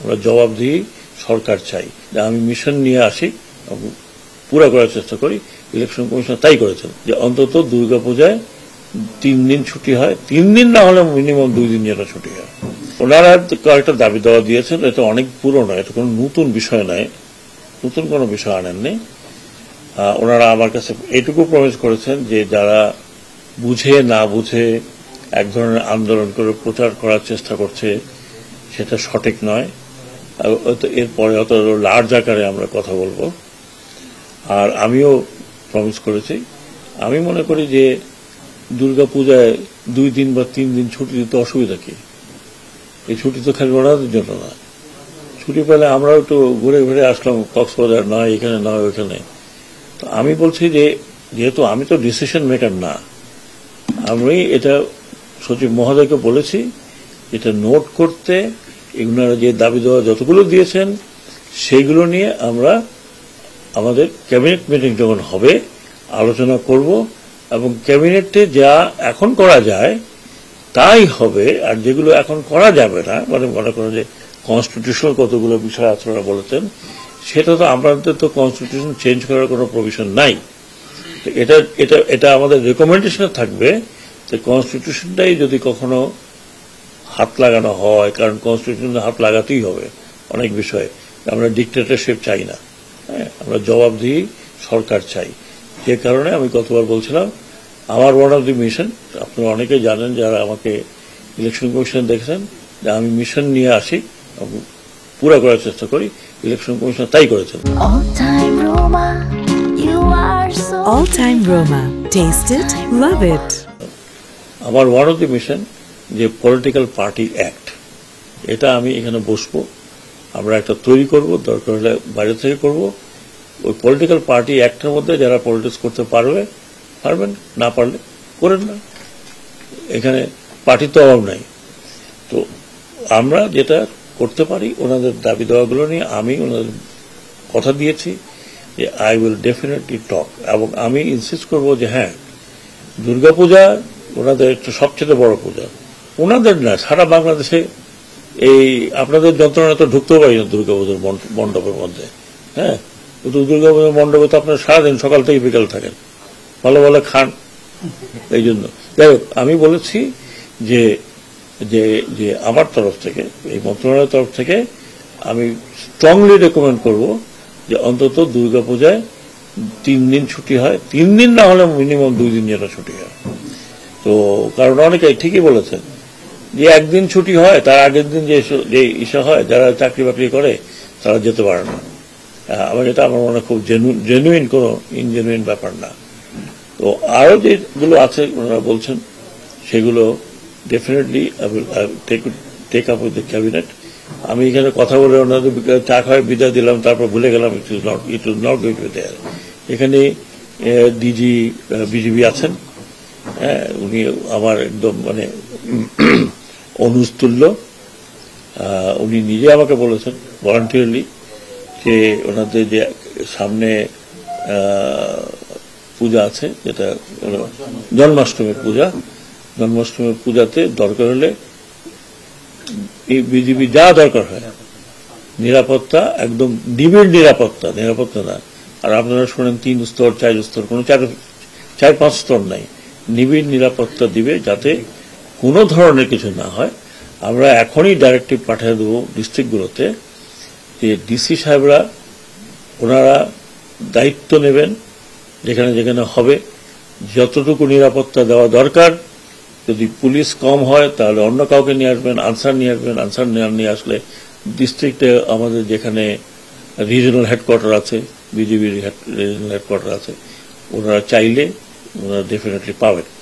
আমরা জবাবদিহি সরকার চাই। আমি মিশন নিয়ে আসি, পুরা করার চেষ্টা করি। ইলেকশন কমিশন তাই করেছেন যে অন্তত দুর্গাপূজায় 3 দিন ছুটি হয়, 3 দিন না হলে মিনিমাম 2 দিন যেন ছুটি হয়। ওনারা কয়েকটা দাবি দেওয়া দিয়েছেন, এটা অনেক পুরনো, এটা কোনো নতুন বিষয় নয়, নতুন কোনো বিষয় আনেননি। ওনারা আমার কাছে এটুকু প্রমিস করেছেন যে যারা বুঝে না বুঝে এক ধরনের আন্দোলন করে প্রচার করার চেষ্টা করছে সেটা সঠিক নয়। এরপরে অত লার্জ আকারে আমরা কথা বলবো। আর আমিও প্রমিস করেছি, আমি মনে করি যে দুর্গাপূজায় 2 দিন বা 3 দিন ছুটি দিতে অসুবিধা কি? এই ছুটি তো খালি ওনাদের জন্য না, ছুটি পেলে আমরাও একটু ঘুরে ঘুরে আসলাম, কক্সবাজার নয়, এখানে নয়, ওইখানে। তো আমি বলছি যে যেহেতু আমি তো ডিসিশন মেকার না, আমি এটা সচিব মহোদয়কে বলেছি এটা নোট করতে, এগুলোরা যে দাবি দেওয়া যতগুলো দিয়েছেন সেইগুলো নিয়ে আমরা আমাদের ক্যাবিনেট মিটিং যখন হবে আলোচনা করব, এবং ক্যাবিনেটে যা এখন করা যায় তাই হবে। আর যেগুলো এখন করা যাবে না, মানে মনে করেন যে কনস্টিটিউশনাল কতগুলো বিষয় আপনারা বলেছেন, সেটা তো আমাদের তো কনস্টিটিউশন চেঞ্জ করার কোনো প্রভিশন নাই। এটা এটা এটা আমাদের রেকমেন্ডেশনে থাকবে যে কনস্টিটিউশনটাই যদি কখনো হাত লাগানো হয়, কারণ কনস্টিটিউশনে হাত লাগাতেই হবে অনেক বিষয়ে। আমরা ডিক্টেটরশিপ চাই না, হ্যাঁ, আমরা জবাবদিহি সরকার চাই। যে কারণে আমি গতবার বলছিলাম আমার ওয়ান অফ দি মিশন, আপনারা অনেকে জানেন যারা আমাকে ইলেকশন কমিশনে দেখেছেন, যে আমি মিশন নিয়ে আসি, পুরা করার চেষ্টা করি। ইলেকশন কমিশন তাই করেছেন। All time Roma. Taste it, love it. আমার ওয়ান অফ দি মিশন যে পলিটিক্যাল পার্টি অ্যাক্ট, এটা আমি এখানে বসবো, আমরা একটা তৈরি করব, দরকার হলে বাইরে থেকে করব। ওই পলিটিক্যাল পার্টি অ্যাক্টের মধ্যে যারা পলিটিক্স করতে পারবেন, না পারলে করেন না, এখানে পার্টির তো অভাব নাই। তো আমরা যেটা করতে পারি ওনাদের দাবি দেওয়াগুলো নিয়ে আমি ওনাদের কথা দিয়েছি যে আই উইল ডেফিনেটলি টক, এবং আমি ইনসিস্ট করব যে হ্যাঁ, দুর্গাপূজা ওনাদের একটা সবচেয়ে বড় পূজা, ওনাদের না সারা বাংলাদেশে। এই আপনাদের যন্ত্রণা তো ঢুকতেও পারি না দুর্গাপূজার মণ্ডপের মধ্যে, হ্যাঁ, দুর্গাপূজার মণ্ডপে তো আপনার সারাদিন সকাল থেকে বিকাল থাকেন, ভালো ভালো খান। এই জন্য যাই হোক, আমি বলেছি যে যে যে আমার তরফ থেকে, এই মন্ত্রণালয়ের তরফ থেকে আমি স্ট্রংলি রেকমেন্ড করব যে অন্তত দুর্গাপূজায় 3 দিন ছুটি হয়, 3 দিন না হলে মিনিমাম 2 দিন যেন ছুটি হয়। তো কারণ অনেকে ঠিকই বলেছেন যে একদিন ছুটি হয়, তার আগের দিন যে ইস্যু হয়, যারা চাকরি বাকরি করে তারা যেতে পারে না। আমার এটা আমার মনে খুব জেনুইন, কোনো ইনজেনুইন ব্যাপার না। তো আরো যেগুলো আছে ওনারা বলছেন সেগুলো definitely take up with the cabinet. আমি এখানে কথা বলে ওনাদের চা খাওয়ায় বিদায় দিলাম, তারপর ভুলে গেলাম it is not going to there. এখানে ডিজি বিজিবি আছেন, হ্যাঁ, উনি আমার একদম মানে অনুস্তুল্য। উনি নিজে আমাকে বলেছেন ভলান্টিয়ারলি যে ওনাদের যে সামনে পূজা আছে, যেটা জন্মাষ্টমীর পূজাতে দরকার হলে বিজিবি যা দরকার হয়, নিরাপত্তা একদম নিবিড় নিরাপত্তা না। আর আপনারা শোনেন 3 স্তর 4 স্তর, কোনো 4-5 স্তর নাই, নিবিড় নিরাপত্তা দিবে যাতে কোনো ধরনের কিছু না হয়। আমরা এখনই ডাইরেক্টিভ পাঠিয়ে দেবো ডিস্ট্রিক্টগুলোতে যে ডিসি সাহেবরা ওনারা দায়িত্ব নেবেন, যেখানে যেখানে হবে যতটুকু নিরাপত্তা দেওয়া দরকার। যদি পুলিশ কম হয় তাহলে অন্য কাউকে নিয়ে আসবেন, আনসার নিয়ে আসলে ডিস্ট্রিক্টে আমাদের যেখানে রিজনাল হেডকোয়ার্টার আছে, বিজিবির রিজনাল হেডকোয়ার্টার আছে, ওনারা চাইলে ওনারা ডেফিনেটলি পাবেন।